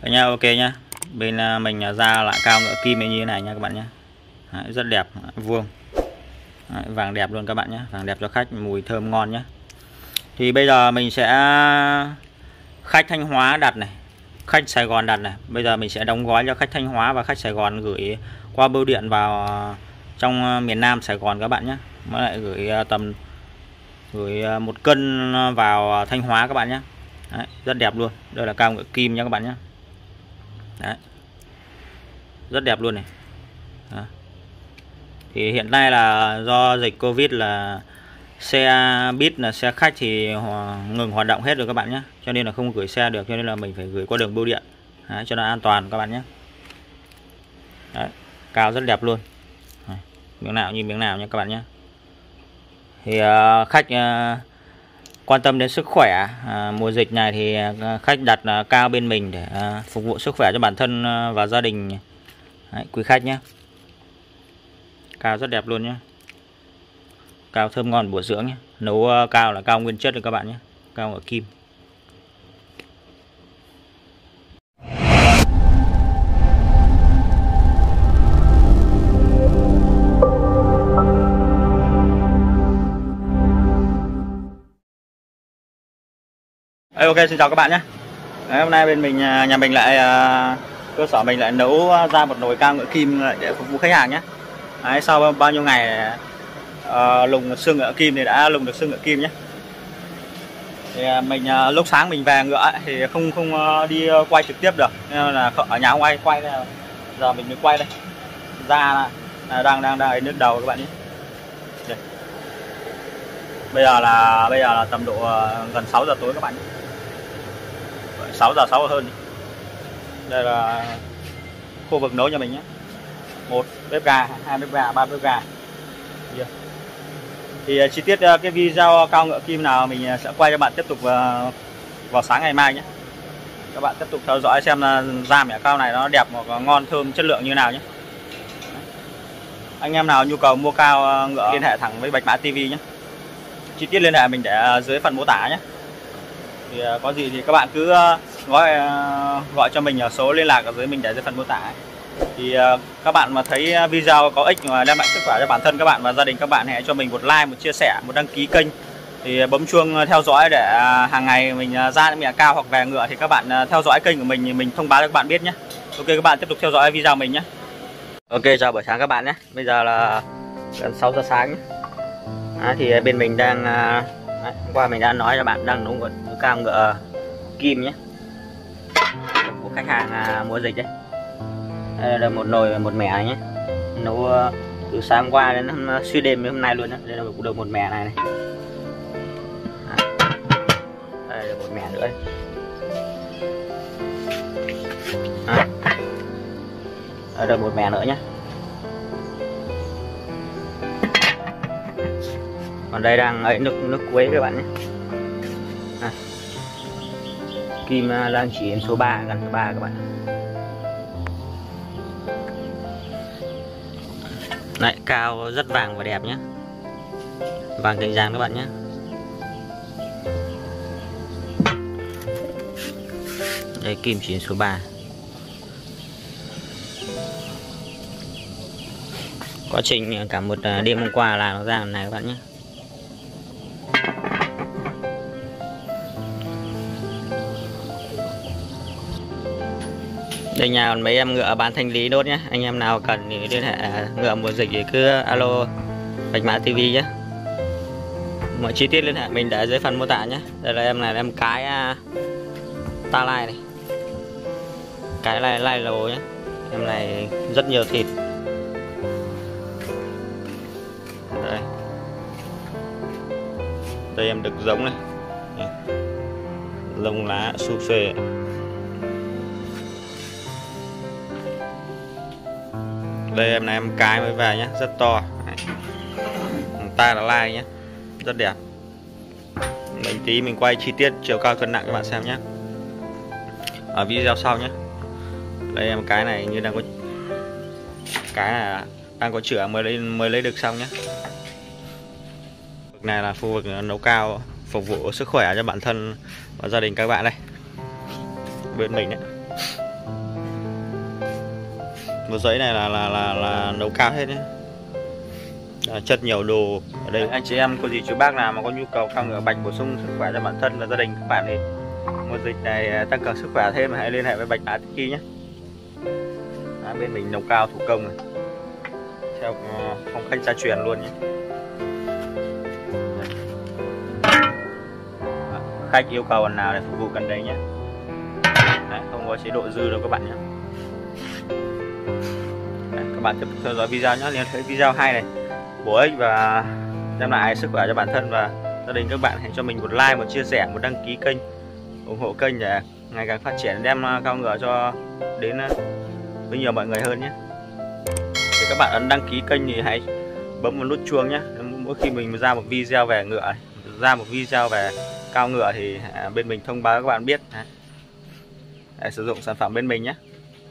Đấy nha, ok nhá. Bên mình ra lại cao ngựa kim như thế này nha các bạn nhé. Đấy, rất đẹp, vuông. Đấy, vàng đẹp luôn các bạn nhé, vàng đẹp cho khách, mùi thơm ngon nhé. Thì bây giờ mình sẽ khách Thanh Hóa đặt này, khách Sài Gòn đặt này. Bây giờ mình sẽ đóng gói cho khách Thanh Hóa và khách Sài Gòn gửi qua bưu điện vào trong miền Nam Sài Gòn các bạn nhé. Mới lại gửi 1 cân vào Thanh Hóa các bạn nhé. Đấy, rất đẹp luôn. Đây là cao ngựa kim nha các bạn nhé. Đấy, rất đẹp luôn này. Đó. Thì hiện nay là do dịch Covid là xe buýt là xe khách thì ngừng hoạt động hết rồi các bạn nhé, cho nên là không gửi xe được, cho nên là mình phải gửi qua đường bưu điện. Đấy, cho nó an toàn các bạn nhé. Đấy, cao rất đẹp luôn. Đấy, miếng nào như miếng nào nha các bạn nhé. Thì khách quan tâm đến sức khỏe mùa dịch này thì khách đặt cao bên mình để phục vụ sức khỏe cho bản thân và gia đình. Đấy, quý khách nhé. Cao rất đẹp luôn nhé. Cao thơm ngon bổ dưỡng nhé. Nấu cao là cao nguyên chất rồi các bạn nhé. Cao ở kim. Ok, xin chào các bạn nhé. Đấy, hôm nay bên mình nhà mình lại cơ sở mình lại nấu ra một nồi cao ngựa kim để phục vụ khách hàng nhé. Đấy, sau bao nhiêu ngày lùng xương ngựa kim thì đã lùng được xương ngựa kim nhé. Thì mình lúc sáng mình về ngựa thì không đi quay trực tiếp được, nên là ở nhà không ai quay, giờ mình mới quay đây. Da đang ấy nước đầu các bạn nhé. Đây. Bây giờ là tầm độ gần 6 giờ tối các bạn nhé. 6 giờ 6 giờ hơn. Đây là khu vực nấu nhà mình nhé. 1 bếp ga, 2 bếp ga, 3 bếp ga. Thì chi tiết cái video cao ngựa kim nào mình sẽ quay cho bạn tiếp tục vào sáng ngày mai nhé. Các bạn tiếp tục theo dõi xem là da mẻ cao này nó đẹp hoặc ngon thơm chất lượng như nào nhé. Anh em nào nhu cầu mua cao ngựa liên hệ thẳng với Bạch Mã TV nhé. Chi tiết liên hệ mình để dưới phần mô tả nhé. Thì có gì thì các bạn cứ gọi cho mình ở số liên lạc ở dưới mình để dưới phần mô tả. Thì các bạn mà thấy video có ích và đem lại sức khỏe cho bản thân các bạn và gia đình các bạn, hãy cho mình một like, một chia sẻ, một đăng ký kênh. Thì bấm chuông theo dõi để hàng ngày mình ra những mẻ cao hoặc về ngựa thì các bạn theo dõi kênh của mình thông báo cho các bạn biết nhé. Ok, các bạn tiếp tục theo dõi video mình nhé. Ok, chào buổi sáng các bạn nhé. Bây giờ là gần 6 giờ sáng nhé. Thì bên mình đang hôm qua mình đã nói cho bạn đang nấu một cao ngựa kim nhé, của khách hàng mùa dịch đấy. Đây là một nồi một mẻ này nhé, nấu từ sáng qua đến suy đêm hôm nay luôn đó. Đây là được một mẻ này. Đây là một mẻ nữa đây. Đây là một mẻ nữa nhé. Còn đây đang ấy nước quế các bạn nhé. Kim đang chỉ đến số 3, gần số 3 các bạn. Đấy, cao rất vàng và đẹp nhé. Vàng cành vàng các bạn nhé. Đây, kim chỉ đến số 3. Quá trình cả một đêm hôm qua làm nó ra này các bạn nhé. Đây nhà còn mấy em ngựa bán thanh lý đốt nhé. Anh em nào cần thì liên hệ ngựa mùa dịch thì cứ alo Bạch Mã TV nhé. Mọi chi tiết liên hệ mình để dưới phần mô tả nhé. Đây là em cái ta lai này. Cái này lai lồ nhé. Em này rất nhiều thịt. Đây. Đây em đực giống này. Lông lá xum xuê. Đây em này em cái mới về nhé, rất to. Ta là lai nhé, rất đẹp. Mình tí mình quay chi tiết chiều cao cân nặng các bạn xem nhé ở video sau nhé. Đây em cái này như đang có cái này đang có chữa mới lấy được xong nhé. Vực này là khu vực nấu cao phục vụ sức khỏe cho bản thân và gia đình các bạn đây. Bên mình đấy. Một dãy này là nấu cao hết nhé. Chất nhiều đồ ở đây. Anh chị em cô dì chú bác nào mà có nhu cầu cao ngựa bạch bổ sung sức khỏe cho bản thân và gia đình các bạn thì mùa dịch này tăng cường sức khỏe thêm, hãy liên hệ với Bạch Mã TV nhé. Bên mình nấu cao thủ công này, theo phong cách gia truyền luôn nhé. Khách yêu cầu phần nào để phục vụ cần đấy nhé. Đấy, không có chế độ dư đâu các bạn nhé. Đấy, các bạn tiếp tục theo dõi video nhé. Nếu thấy video hay này, bổ ích và đem lại sức khỏe cho bản thân và gia đình các bạn, hãy cho mình một like, một chia sẻ, một đăng ký kênh, ủng hộ kênh để ngày càng phát triển, đem cao ngựa cho đến với nhiều mọi người hơn nhé. Thì các bạn ấn đăng ký kênh thì hãy bấm một nút chuông nhé. Mỗi khi mình ra một video về ngựa, ra một video về cao ngựa thì bên mình thông báo các bạn biết để sử dụng sản phẩm bên mình nhé.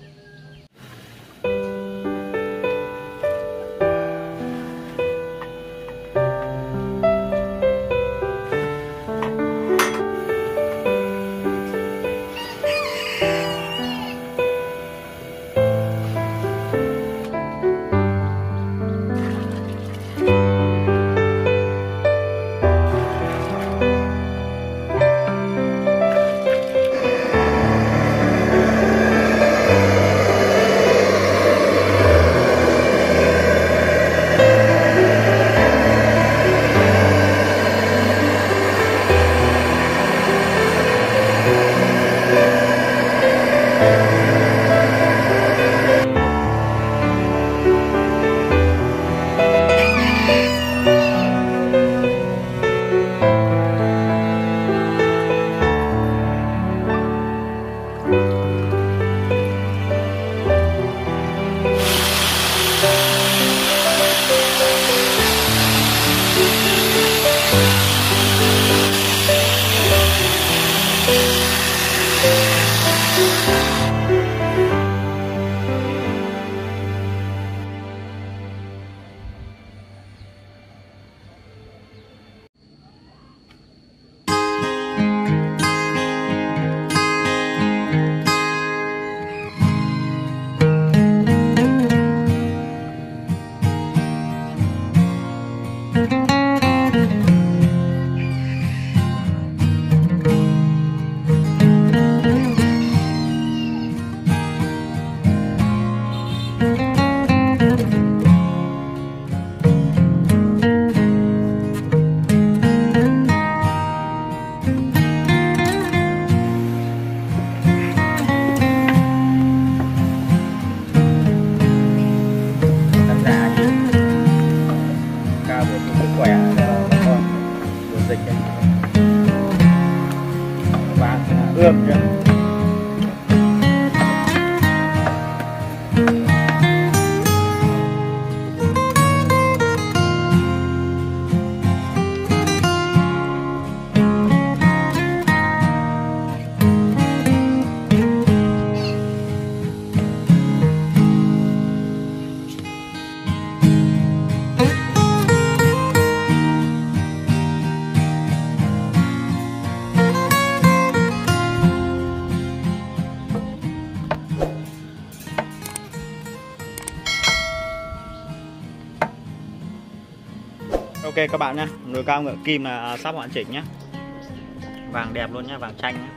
Ươm chưa? Ok các bạn nhé, nồi cao ngựa kim là sắp hoàn chỉnh nhé. Vàng đẹp luôn nhé, vàng chanh nhé.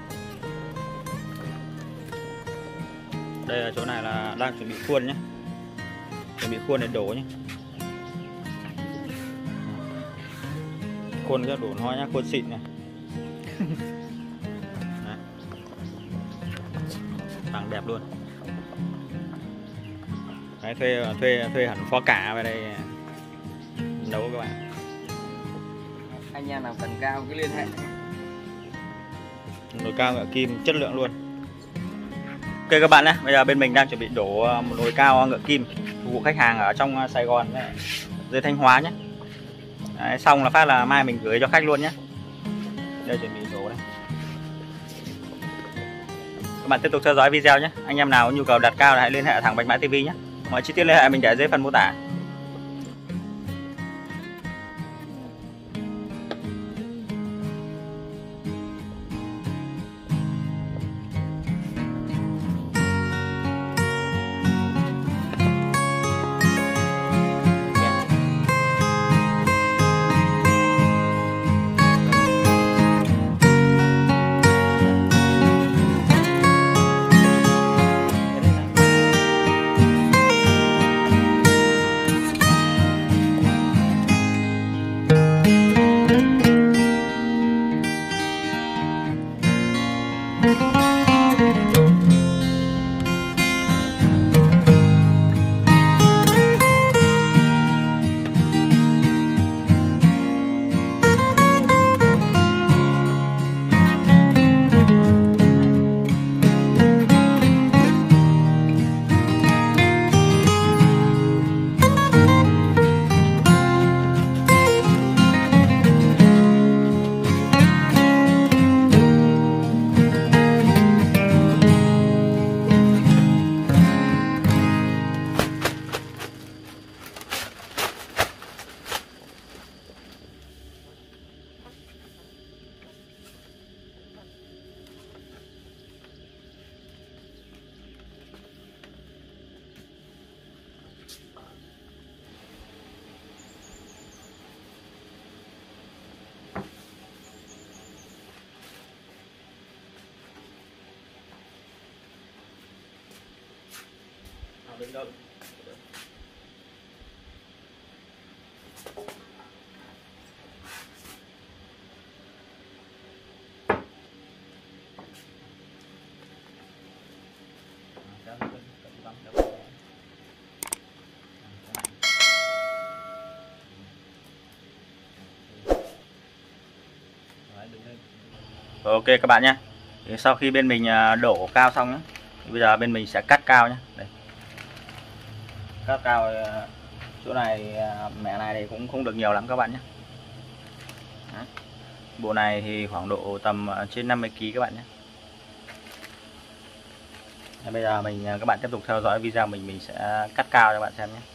Đây là chỗ này là đang chuẩn bị khuôn nhé. Chuẩn bị khuôn để đổ nhé. Khuôn cho đổ hoa nhé, khuôn xịn này. Vàng đẹp luôn. Đấy, thuê hẳn phó cả vào đây nấu các bạn. Anh em nào cần cao cứ liên hệ. Nồi cao ngựa kim chất lượng luôn. Ok các bạn nhé, bây giờ bên mình đang chuẩn bị đổ một nồi cao ngựa kim phục vụ khách hàng ở trong Sài Gòn, dưới Thanh Hóa nhé. Đấy, xong là phát là mai mình gửi cho khách luôn nhé. Đây chuẩn bị đổ đây. Các bạn tiếp tục theo dõi video nhé. Anh em nào có nhu cầu đặt cao thì hãy liên hệ thẳng Bạch Mã TV nhé. Mọi chi tiết liên hệ mình để dưới phần mô tả. Ok các bạn nhé. Thì sau khi bên mình đổ cao xong nhé, thì bây giờ bên mình sẽ cắt cao nhé. Đây. Cắt cao chỗ này mẻ này thì cũng không được nhiều lắm các bạn nhé. Đấy. Bộ này thì khoảng độ tầm trên 50 kg các bạn nhé. Bây giờ các bạn tiếp tục theo dõi video mình sẽ cắt cao cho các bạn xem nhé.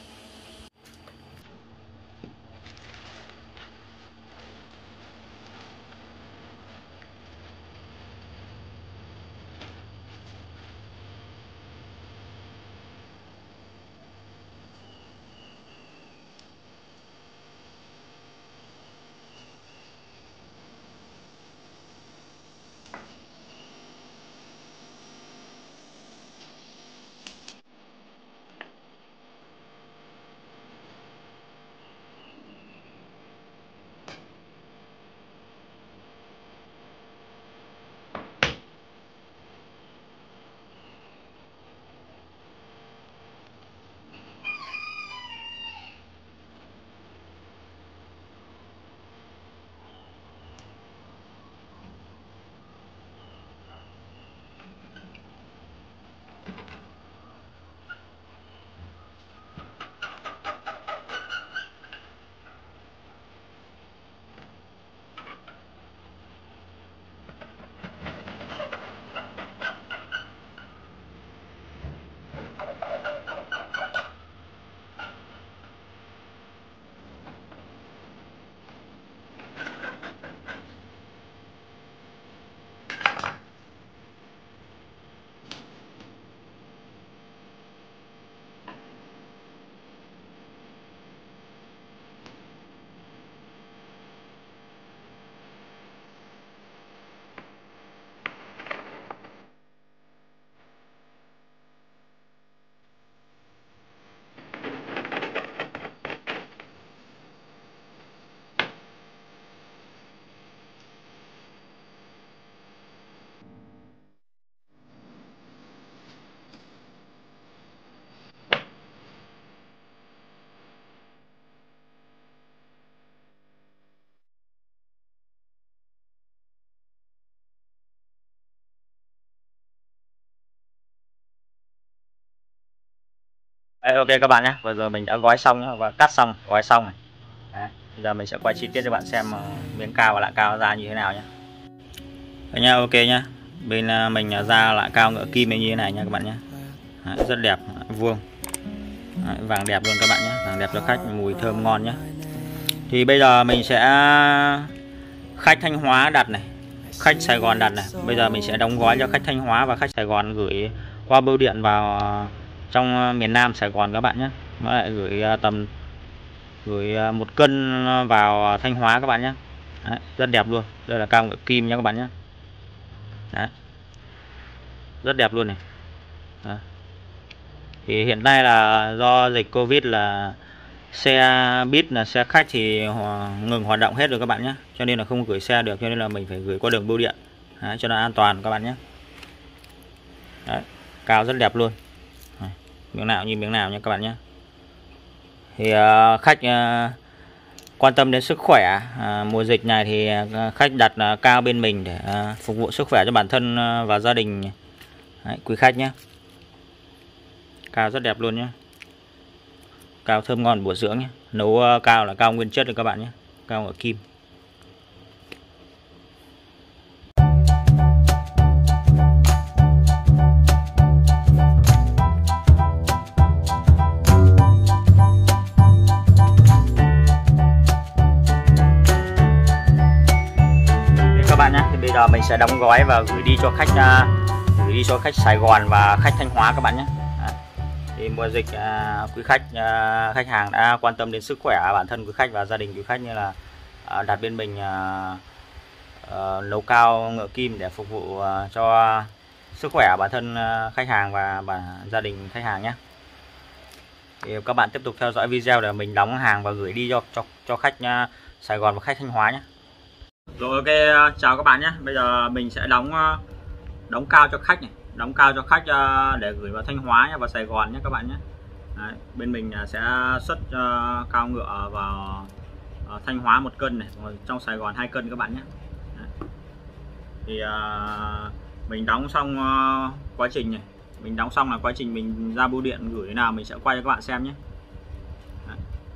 Đây, ok các bạn nhé, vừa rồi mình đã gói xong nhé, và cắt xong, gói xong này. Đấy, bây giờ mình sẽ quay chi tiết cho bạn xem miếng cao và lạ cao ra như thế nào nhé. Đấy nha, ok nhá. Bên mình ra lạ cao ngựa kim như thế này nha các bạn nhé. Đấy, rất đẹp, vuông. Đấy, vàng đẹp luôn các bạn nhé, vàng đẹp cho khách, mùi thơm ngon nhé. Thì bây giờ mình sẽ khách Thanh Hóa đặt này, khách Sài Gòn đặt này. Bây giờ mình sẽ đóng gói cho khách Thanh Hóa và khách Sài Gòn gửi qua bưu điện vào trong miền Nam Sài Gòn các bạn nhé. Nó lại gửi 1 cân vào Thanh Hóa các bạn nhé. Đấy, rất đẹp luôn. Đây là cao ngựa kim nha các bạn nhé. Đấy, rất đẹp luôn này. Đấy. Thì hiện nay là do dịch Covid là xe buýt là xe khách thì ngừng hoạt động hết rồi các bạn nhé, cho nên là không gửi xe được, cho nên là mình phải gửi qua đường bưu điện. Đấy, cho nó an toàn các bạn nhé. Đấy, cao rất đẹp luôn. Đấy, miếng nào như miếng nào nha các bạn nhé. Thì khách quan tâm đến sức khỏe mùa dịch này thì khách đặt cao bên mình để phục vụ sức khỏe cho bản thân và gia đình. Đấy, quý khách nhé. Cao rất đẹp luôn nhé. Cao thơm ngon bổ dưỡng nhé. Nấu cao là cao nguyên chất rồi các bạn nhé. Cao ở kim. Các bạn nhé, thì bây giờ mình sẽ đóng gói và gửi đi cho khách Sài Gòn và khách Thanh Hóa các bạn nhé. Thì mùa dịch quý khách khách hàng đã quan tâm đến sức khỏe bản thân quý khách và gia đình quý khách, như là đặt bên mình nấu cao ngựa kim để phục vụ cho sức khỏe bản thân khách hàng và gia đình khách hàng nhé. Thì các bạn tiếp tục theo dõi video để mình đóng hàng và gửi đi cho khách Sài Gòn và khách Thanh Hóa nhé. Rồi ok, chào các bạn nhé. Bây giờ mình sẽ đóng cao cho khách này, đóng cao cho khách để gửi vào Thanh Hóa nhé, vào Sài Gòn nhé các bạn nhé. Đấy, bên mình sẽ xuất cao ngựa vào Thanh Hóa 1 cân này, trong Sài Gòn 2 cân các bạn nhé. Đấy. Thì mình đóng xong quá trình này, mình đóng xong là quá trình mình ra bưu điện gửi thế nào mình sẽ quay cho các bạn xem nhé. Đấy.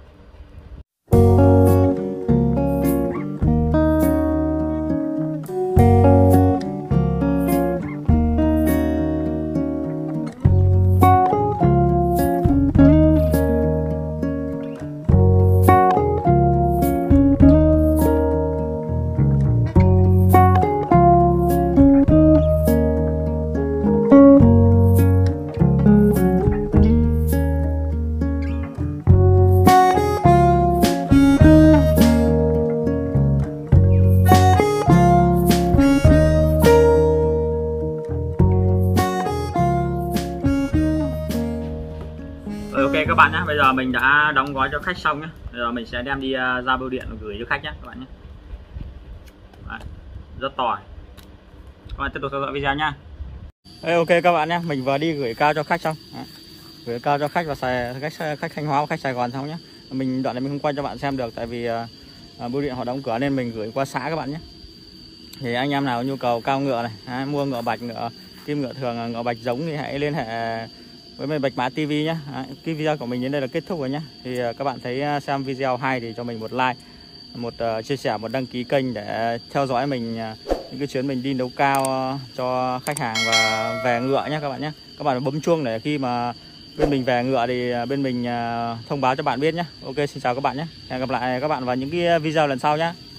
Ok các bạn nhé, bây giờ mình đã đóng gói cho khách xong nhé. Bây giờ mình sẽ đem đi ra bưu điện gửi cho khách nhé các bạn nhé. Đấy, rất to. Các bạn tiếp tục theo dõi video nhá. Ok các bạn nhé, mình vừa đi gửi cao cho khách xong. Đấy, gửi cao cho khách và khách Thanh Hóa và khách Sài Gòn xong nhé. Đoạn này mình không quay cho bạn xem được tại vì bưu điện họ đóng cửa nên mình gửi qua xã các bạn nhé. Thì anh em nào có nhu cầu cao ngựa này, mua ngựa bạch, ngựa kim, ngựa thường, ngựa bạch giống thì hãy liên hệ với mình Bạch Mã TV nhé. Cái video của mình đến đây là kết thúc rồi nhé. Thì các bạn thấy xem video hay thì cho mình một like, một chia sẻ, một đăng ký kênh để theo dõi mình những cái chuyến mình đi nấu cao cho khách hàng và về ngựa nhé các bạn nhé. Các bạn bấm chuông để khi mà bên mình về ngựa thì bên mình thông báo cho bạn biết nhé. Ok, xin chào các bạn nhé. Hẹn gặp lại các bạn vào những cái video lần sau nhé.